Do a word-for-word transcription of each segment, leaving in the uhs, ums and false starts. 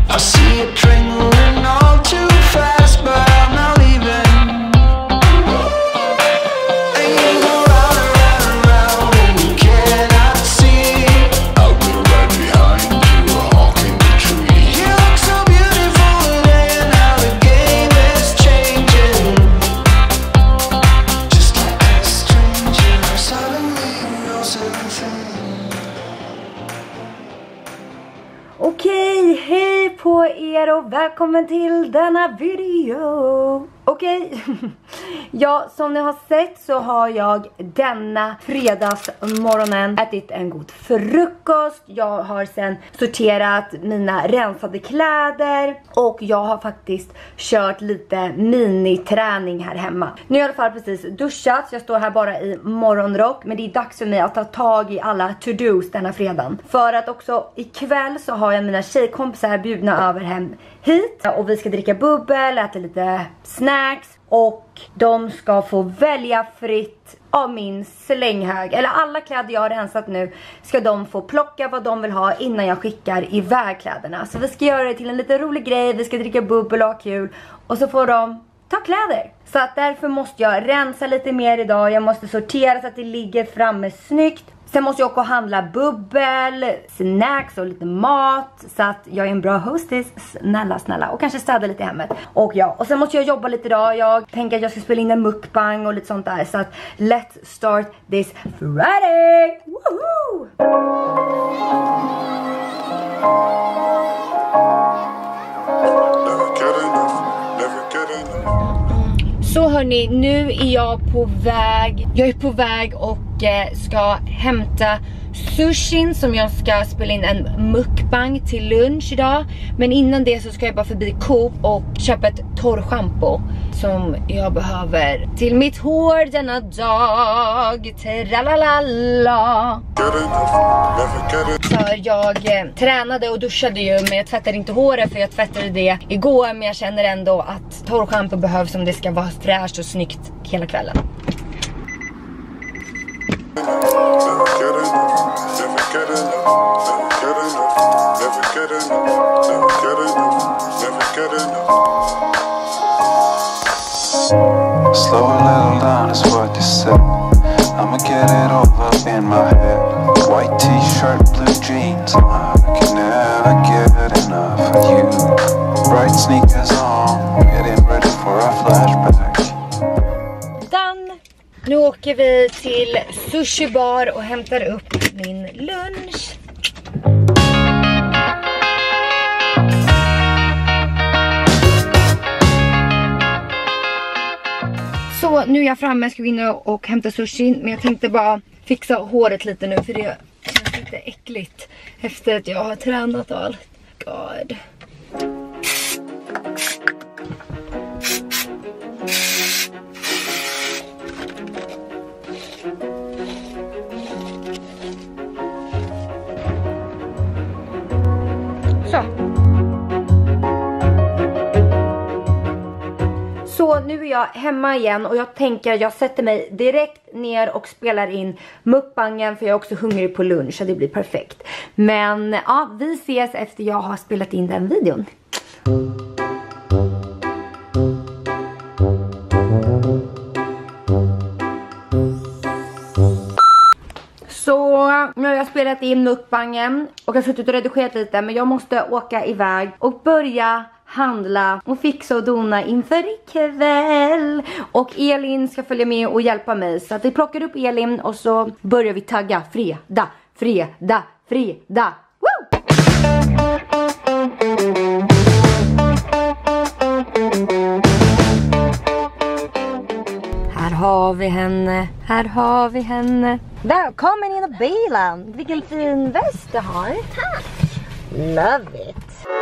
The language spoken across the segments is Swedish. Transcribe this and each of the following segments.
I see it trembling all too fast, but I'm not leaving. And you go round and round and round, and you cannot see. I'll be right behind you, honking the tree. You look so beautiful today, and how the game is changing. Just like a stranger, suddenly you know something. Okej, hej på er och välkommen till denna video. Okej, ja, som ni har sett så har jag denna fredagsmorgonen ätit en god frukost. Jag har sen sorterat mina rensade kläder och jag har faktiskt kört lite miniträning här hemma. Nu har jag i alla fall precis duschat, så jag står här bara i morgonrock. Men det är dags för mig att ta tag i alla to-dos denna fredagen. För att också ikväll så har jag mina tjejkompisar bjudna över hem hit. Och vi ska dricka bubbel, äta lite snacks. Och de ska få välja fritt av min slänghög. Eller alla kläder jag har rensat nu ska de få plocka vad de vill ha innan jag skickar iväg kläderna. Så vi ska göra det till en lite rolig grej. Vi ska dricka bubbel och ha kul. Och så får de ta kläder. Så att därför måste jag rensa lite mer idag. Jag måste sortera så att det ligger framme snyggt. Sen måste jag också handla bubbel, snacks och lite mat. Så att jag är en bra hostess. Snälla, snälla. Och kanske städa lite i hemmet. Och ja, och sen måste jag jobba lite idag. Jag tänker att jag ska spela in en mukbang och lite sånt där. Så att let's start this Friday! Woohoo! Så hörni, nu är jag på väg. Jag är på väg och eh, ska hämta sushin som jag ska spela in en mukbang till lunch idag. Men innan det så ska jag bara förbi Coop och köpa ett torrschampo som jag behöver till mitt hår denna dag. Tralalala. För jag eh, tränade och duschade ju, men jag tvättade inte håret för jag tvättade det igår. Men jag känner ändå att torrschampo behövs om det ska vara fräscht och snyggt hela kvällen. Slow a little down is what you said. I'ma get it all up in my head. White t-shirt, blue jeans. I can never get enough of you. Bright sneakers on, getting ready for a flashback. Done! Nu åker vi till Sushi Bar och hämtar upp min lunch. Så nu är jag framme, jag ska gå in och hämta sushi. Men jag tänkte bara fixa håret lite nu, för det känns lite äckligt efter att jag har tränat och allt. God. Så. Så nu är jag hemma igen och jag tänker att jag sätter mig direkt ner och spelar in mukbangen, för jag är också hungrig på lunch så det blir perfekt. Men ja, vi ses efter jag har spelat in den videon. Så nu har jag spelat in mukbangen och jag har suttit och redigerat lite, men jag måste åka iväg och börja handla och fixa och dona inför ikväll. Och Elin ska följa med och hjälpa mig, så att vi plockar upp Elin och så börjar vi tagga fredag, fredag, fredag. Woo! Här har vi henne, här har vi henne. Välkommen in i bilen. Vilken fin väst du har. Tack. Love it.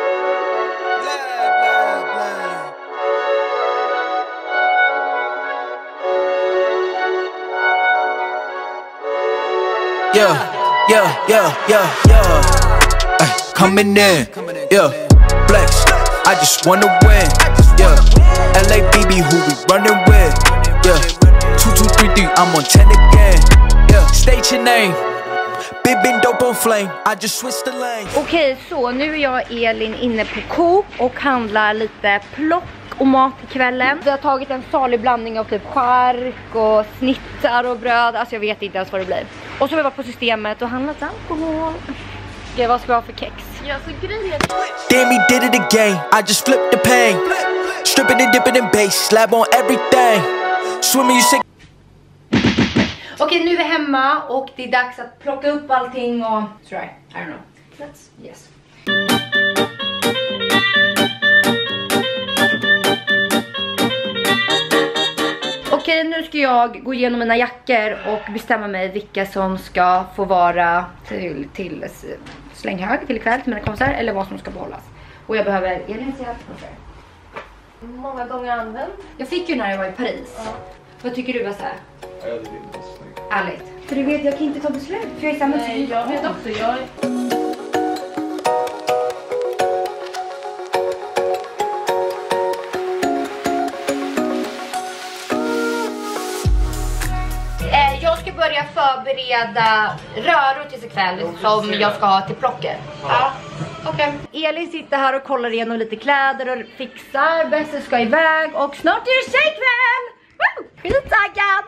Yeah, yeah, yeah, yeah, yeah. Ay, coming in, yeah. Flex, I just wanna win, yeah. L A B B, who we running with, yeah. Two, two, three, three, I'm on ten again, yeah. State your name. Big been dope on flame, I just switched the lane. Okej, okay, så nu är jag och Elin inne på Coop och handlar lite plock och mat till kvällen. Vi har tagit en salig blandning av typ chark och snittar och bröd. Alltså jag vet inte ens vad det blir. Och så har vi varit på Systemet och handlat alkohol. Okej, vad ska vi ha för kex? Ja, så grejen. Damn, he did it again, I just flipped the pain. Stripping and dipping in base, slab on everything. Swimming you say. Okej, nu är vi hemma och det är dags att plocka upp allting och... Sorry, I don't know. Let's... Yes. Okej, nu ska jag gå igenom mina jackor och bestämma mig vilka som ska få vara till, till slänghög till ikväll till mina kompisar eller vad som ska behållas. Och jag behöver... Elins hjälp. Många gånger använd. Jag fick ju när jag var i Paris. Ja. Vad tycker du var så här? Ja, det är inte snyggt. Ärligt. För du vet, jag kan inte ta beslut. För jag är samma. Nej, jag vet också. Jag... Eh, jag ska börja förbereda röror till ikväll som jag ska ha till plocket. Ja, okej. Okay. Elin sitter här och kollar igenom lite kläder och fixar. Bessie ska iväg och snart är det tjejkväll! Woo! Skittaggad!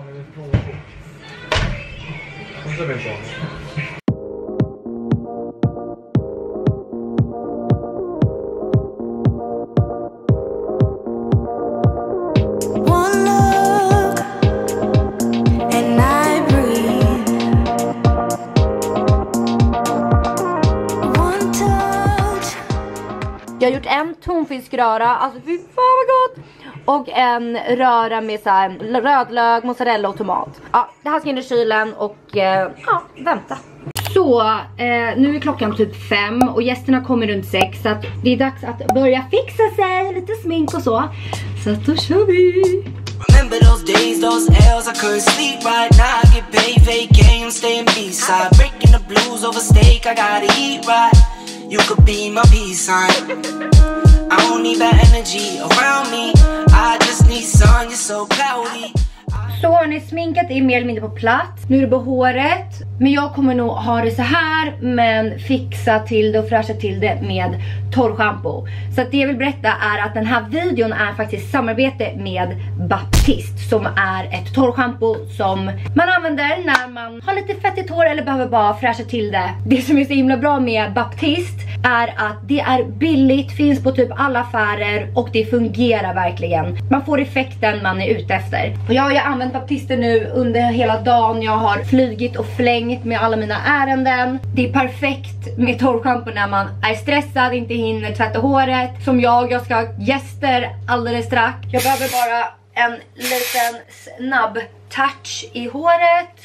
Jag har gjort en tonfiskröra, alltså fy fan vad gott. Och en röra med så här rödlök, mozzarella och tomat. Ja, det här ska in i kylen och eh, ja, vänta. Så, eh, nu är klockan typ fem och gästerna kommer runt sex. Så att det är dags att börja fixa sig, lite smink och så. Så att då kör vi! Remember those days, those L's, I couldn't sleep right now. I get paid, fake game, staying B-side. Breaking the blues over steak, I gotta eat right. You could be my peace sign. I don't need that energy around me. I just need sun, you're so cloudy. Så har ni sminkat är mer eller mindre på plats. Nu är det på håret. Men jag kommer nog ha det så här, men fixa till det och fräscha till det med torrschampo. Så att det jag vill berätta är att den här videon är faktiskt samarbete med Baptiste, som är ett torrschampo som man använder när man har lite fettigt hår eller behöver bara fräscha till det. Det som är så himla bra med Baptiste är att det är billigt, finns på typ alla affärer och det fungerar verkligen. Man får effekten man är ute efter. Och jag har ju använt Baptiste nu under hela dagen. Jag har flygit och flängt med alla mina ärenden. Det är perfekt med torrschampo när man är stressad, inte hinner tvätta håret. Som jag, jag ska ha gäster alldeles strax. Jag behöver bara en liten snabb touch i håret.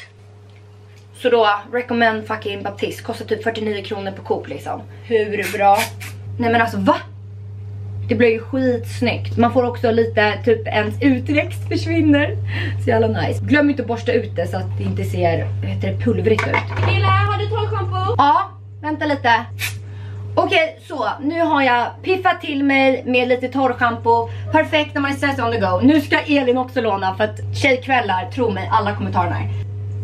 Så då, recommend fucking Baptiste. Kostar typ fyrtionio kronor på Coop liksom. Hur bra? Nej men alltså, va? Det blir ju skitsnyggt. Man får också lite, typ ens utväxt försvinner. Så jävla nice. Glöm inte att borsta ut det så att det inte ser, vad heter det, pulvrigt ut. Lilla, har du torrschampo? Ja, vänta lite. Okej, så nu har jag piffat till mig med lite torrschampo. Perfekt när man är stressad on the go. Nu ska Elin också låna för att tjejkvällar, tro mig, alla kommentarer här.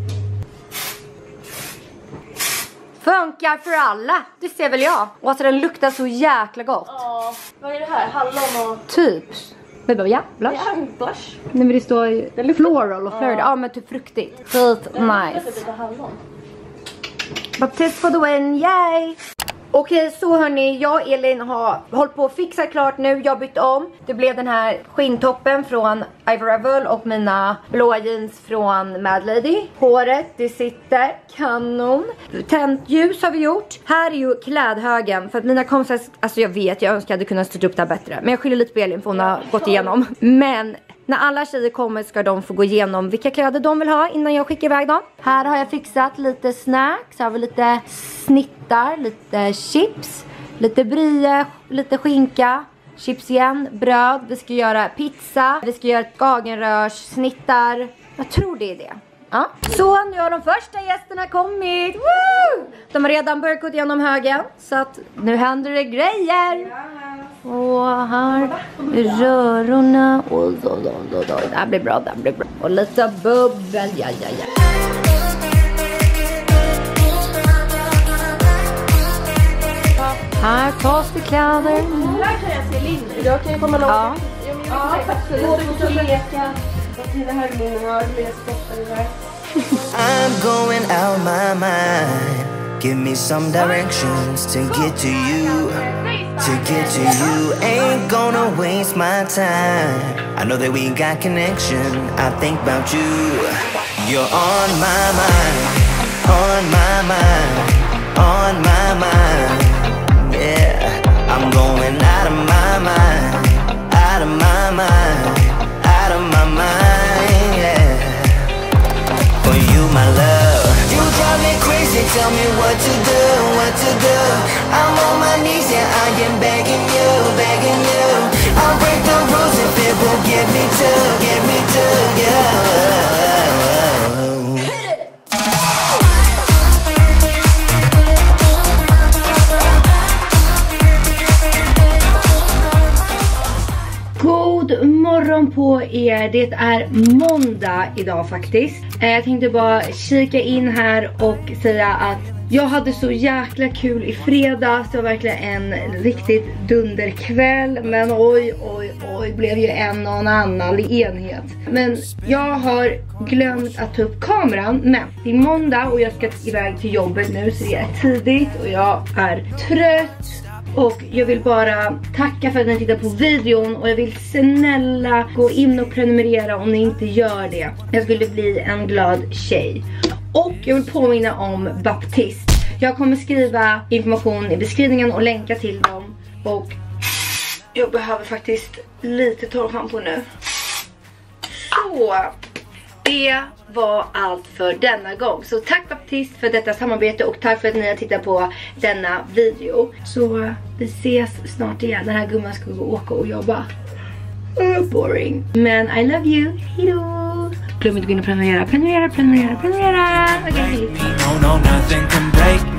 Funkar för alla, det ser väl jag. Och alltså den luktar så jäkla gott. Ja, vad är det här? Hallon och... Typ. Men ja, blush. Ja, blush. Nej men det står ju floral och flirty. Ja men typ fruktigt. Skit nice. Lite hallon. Baptiste for the win, yay! Okej, så hörni, jag och Elin har hållit på att fixa klart nu. Jag har bytt om. Det blev den här skinntoppen från Ivy Revel och mina blåa jeans från Mad Lady. Håret, det sitter kanon. Tänt ljus har vi gjort. Här är ju klädhögen. För att mina kompisar, alltså jag vet, jag önskar jag hade kunnat styra upp det här bättre. Men jag skyller lite på Elin för hon har gått igenom. Men när alla tjejer kommer ska de få gå igenom vilka kläder de vill ha innan jag skickar iväg dem. Här har jag fixat lite snacks. Här har vi lite snittar, lite chips, lite brie, lite skinka, chips igen, bröd. Vi ska göra pizza, vi ska göra skagenrörs, snittar. Jag tror det är det. Ja. Så nu har de första gästerna kommit. Woo! De har redan börjat gå igenom högen. Så att nu händer det grejer. Och här rörorna. Och så, så, så, så. Det här blir bra, det här blir bra. Och lite bubbel, ja, ja, ja. Här tas det kläder. Där kan jag se linjer. Jag kan ju komma långt. Ja. Ja, absolut. Och leka. Och till det här linjerna. I'm going out my mind. Give me some directions to get to you. To get to you. Ain't gonna waste my time. I know that we got connection. I think about you. You're on my mind. On my mind. On my mind. Yeah. I'm going out of my mind. Out of my mind. Out of my mind. Yeah. For you, my love. You drive me crazy, tell me what to do, what to do. I'm on my knees, yeah, I am begging you, begging you. I'll break the rules if it will get me to, get me to, yeah. God morgon på er, det är måndag idag faktiskt. Jag tänkte bara kika in här och säga att jag hade så jäkla kul i fredags. Det var verkligen en riktigt dunderkväll. Men oj, oj, oj, blev ju en och en annan enhet. Men jag har glömt att ta upp kameran. Men det är måndag och jag ska iväg till jobbet nu, så det är tidigt och jag är trött. Och jag vill bara tacka för att ni tittar på videon. Och jag vill snälla gå in och prenumerera om ni inte gör det. Jag skulle bli en glad tjej. Och jag vill påminna om Baptist. Jag kommer skriva information i beskrivningen och länka till dem. Och jag behöver faktiskt lite torrschampo nu. Så det var allt för denna gång. Så tack Baptist för detta samarbete och tack för att ni har tittat på denna video. Så vi ses snart igen. Den här gumman ska gå och åka och jobba. uh, Boring. Men I love you. Hejdå. Glöm inte att gå in och prenumerera. Prenumerera, prenumerera, prenumerera. Okej, okay. No, no, nothing can break me.